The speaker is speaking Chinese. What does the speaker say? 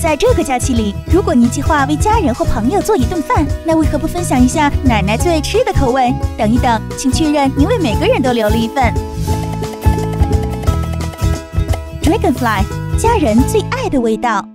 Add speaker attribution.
Speaker 1: 在这个假期里，如果您计划为家人或朋友做一顿饭，那为何不分享一下奶奶最爱吃的口味？等一等，请确认您为每个人都留了一份。Dragonfly， 家人最爱的味道。